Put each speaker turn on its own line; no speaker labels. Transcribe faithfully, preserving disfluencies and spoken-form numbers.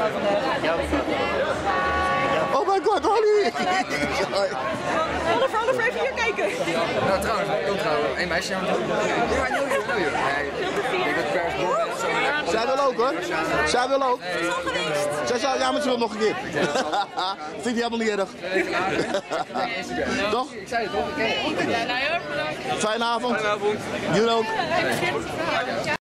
Oh my god, Holly!
Oliver, Oliver, even hier kijken.
Nou, trouwens, heel trouwens. Hé, meisje, ja, nieuw uur, nieuw uur. Nee, ik ben persbom.
Zij wil ook hoor. Zij wil ook. Zij zou, ja, maar ze wil nog een keer. Vind je helemaal niet erg. Toch?
Ik zei het toch, ik ken het.
Ja, nou heel erg bedankt.
Fijne avond.
Fijne avond.
Jullie ook.